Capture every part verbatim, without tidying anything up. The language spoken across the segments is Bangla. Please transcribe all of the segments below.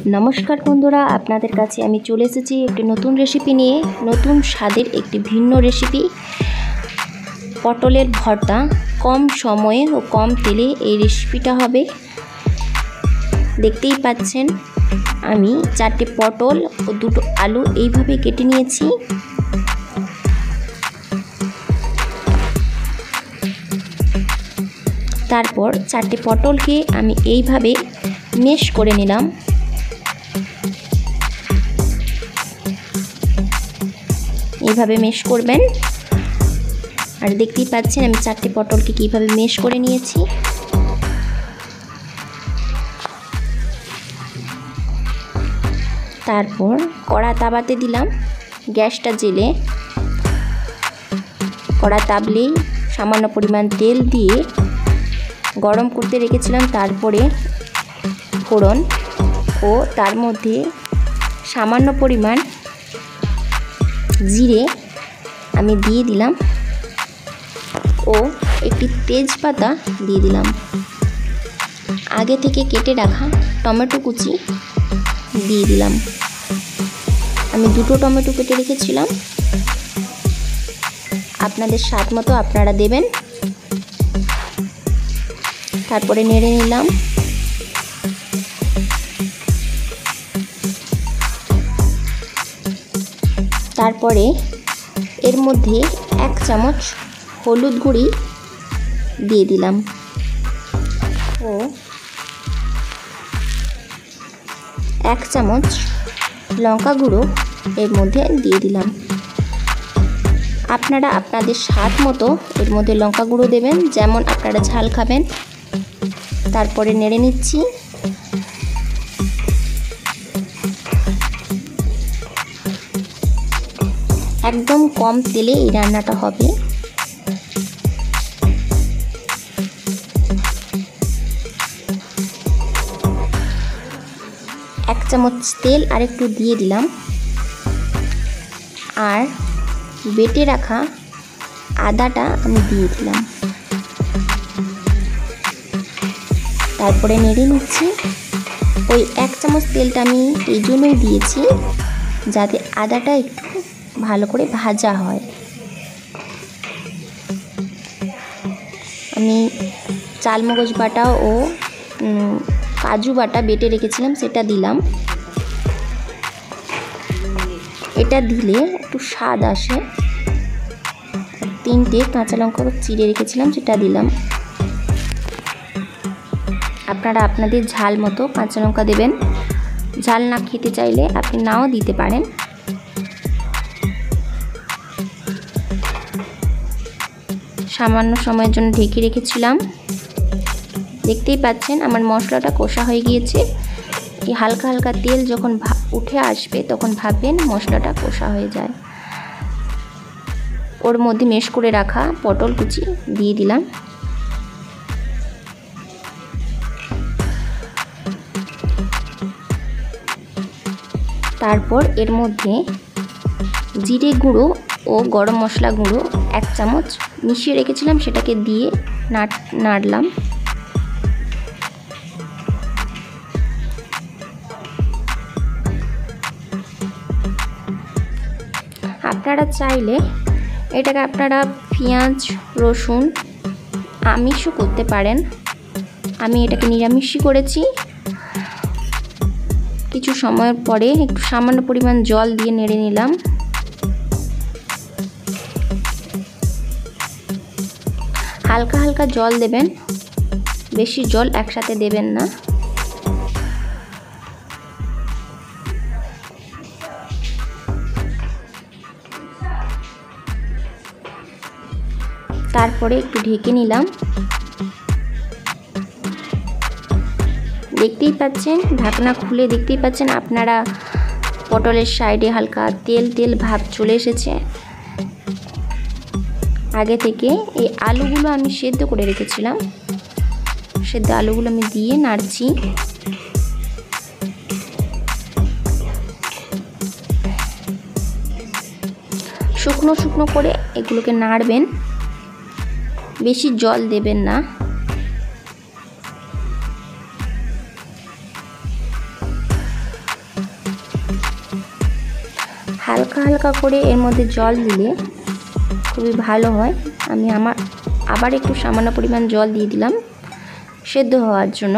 নমস্কার বন্ধুরা, আপনাদের কাছে আমি চলে এসেছি একটি নতুন রেসিপি নিয়ে। নতুন স্বাদের একটি ভিন্ন রেসিপি, পটলের ভর্তা। কম সময়ে ও কম তেলে এই রেসিপিটা হবে। দেখতেই পাচ্ছেন আমি চারটে পটল ও দুটো আলু এইভাবে কেটে নিয়েছি। তারপর চারটে পটলকে আমি এইভাবে মেশ করে নিলাম। এইভাবে মেশ করবেন। আর দেখতেই পাচ্ছেন আমি চারটে পটলকে কীভাবে মেশ করে নিয়েছি। তারপর কড়া তাবাতে দিলাম, গ্যাসটা জেলে কড়া তাবলেই সামান্য পরিমাণ তেল দিয়ে গরম করতে রেখেছিলাম। তারপরে ফোড়ন ও তার মধ্যে সামান্য পরিমাণ জিরে আমি দিয়ে দিলাম ও একটি তেজপাতা দিয়ে দিলাম। আগে থেকে কেটে রাখা টমেটো কুচি দিয়ে দিলাম। আমি দুটো টমেটো কেটে রেখেছিলাম, আপনাদের স্বাদ মতো আপনারা দেবেন। তারপরে নেড়ে নিলাম। তারপরে এর মধ্যে এক চামচ হলুদ গুঁড়ি দিয়ে দিলাম ও এক চামচ লঙ্কা গুঁড়ো এর মধ্যে দিয়ে দিলাম। আপনারা আপনাদের স্বাদ মতো এর মধ্যে লঙ্কা গুঁড়ো দেবেন, যেমন আপনারা ঝাল খাবেন। তারপরে নেড়ে নিচ্ছি। একদম কম তেলে এই রান্নাটা হবে। এক চামচ তেল আর একটু দিয়ে দিলাম। আর বেটে রাখা আদাটা আমি দিয়ে দিলাম। তারপরে নেড়ে নিচ্ছি। ওই এক চামচ তেলটা আমি এই জন্যই দিয়েছি যাতে আদাটা একটু ভালো করে ভাজা হয়। আমি চালমগজ বাটা ও কাজু বাটা বেটে রেখেছিলাম, সেটা দিলাম। এটা দিলে একটু স্বাদ আসে। তিনটে কাঁচা লঙ্কা চিড়ে রেখেছিলাম, সেটা দিলাম। আপনারা আপনাদের ঝাল মতো কাঁচা লঙ্কা দেবেন। ঝাল না খেতে চাইলে আপনি নাও দিতে পারেন। সামান্য সময়ের জন্য ঢেকে রেখেছিলাম। দেখতেই পাচ্ছেন আমার মশলাটা কষা হয়ে গিয়েছে। এই হালকা হালকা তেল যখন উঠে আসবে তখন ভাববেন মশলাটা কষা হয়ে যায়। ওর মধ্যে মেশ করে রাখা পটল কুচি দিয়ে দিলাম। তারপর এর মধ্যে জিরে গুঁড়ো ও গরম মশলা গুঁড়ো এক চামচ মিশিয়ে রেখেছিলাম, সেটাকে দিয়ে নাড় নাড়লাম। আপনারা চাইলে এটাকে আপনারা পেঁয়াজ রসুন আমিষও করতে পারেন। আমি এটাকে নিরামিষই করেছি। কিছু সময়ের পরে একটু সামান্য পরিমাণ জল দিয়ে নেড়ে নিলাম। হালকা হালকা জল দেবেন, বেশি জল একসাথে দেবেন না। তারপরে একটু ঢেকে নিলাম। দেখতেই পাচ্ছেন ঢাকনা খুলে দেখতেই পাচ্ছেন আপনারা পটলের সাইডে হালকা তেল তেল ভাব চলে এসেছে। আগে থেকে এই আলুগুলো আমি সেদ্ধ করে রেখেছিলাম, সেদ্ধ আলুগুলো আমি দিয়ে নাড়ছি। শুকনো শুকনো করে এগুলোকে নাড়বেন, বেশি জল দেবেন না। হালকা হালকা করে এর মধ্যে জল দিলে খুবই ভালো হয়। আমি আমার আবার একটু সামান্য পরিমাণ জল দিয়ে দিলাম সেদ্ধ হওয়ার জন্য।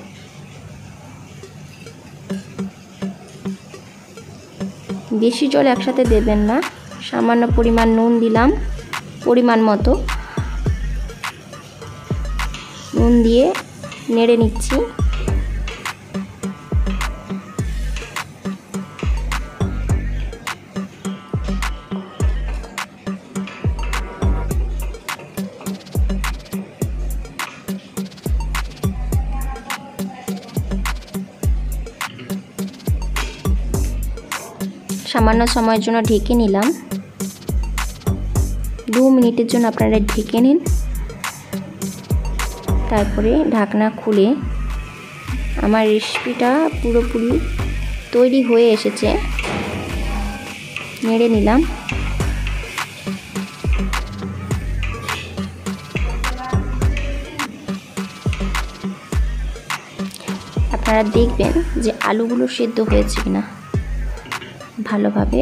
বেশি জল একসাথে দেবেন না, সামান্য পরিমাণ নুন দিলাম পরিমাণ মতো, নুন দিয়ে নেড়ে নিচ্ছি। সামান্য সময়ের জন্য ঢেকে নিলাম। দু মিনিটের জন্য আপনারা ঢেকে নিন। তারপরে ঢাকনা খুলে আমার রেসিপিটা পুরোপুরি তৈরি হয়ে এসেছে। নেড়ে নিলাম। আপনারা দেখবেন যে আলুগুলো সেদ্ধ হয়েছে কিনা ভালোভাবে।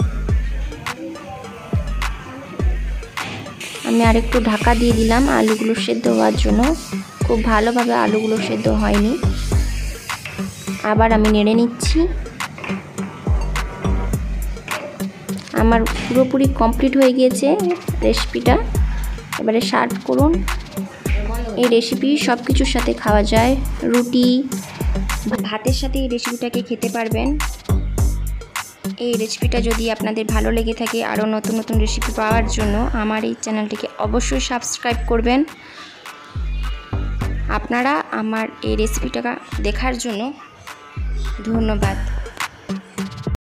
আমি আরেকটু ঢাকা দিয়ে দিলাম আলুগুলো সেদ্ধ হওয়ার জন্য। খুব ভালোভাবে আলুগুলো সেদ্ধ হয়নি। আবার আমি নেড়ে নিচ্ছি। আমার পুরোপুরি কমপ্লিট হয়ে গিয়েছে রেসিপিটা। এবারে সার্ভ করুন। এই রেসিপি সব কিছুর সাথে খাওয়া যায়, রুটি ভাতের সাথে এই রেসিপিটাকে খেতে পারবেন। এই রেসিপিটা যদি আপনাদের ভালো লেগে থাকে, আরও নতুন নতুন রেসিপি পাওয়ার জন্য আমার এই চ্যানেলটিকে অবশ্যই সাবস্ক্রাইব করবেন। আপনারা আমার এই রেসিপিটা দেখার জন্য ধন্যবাদ।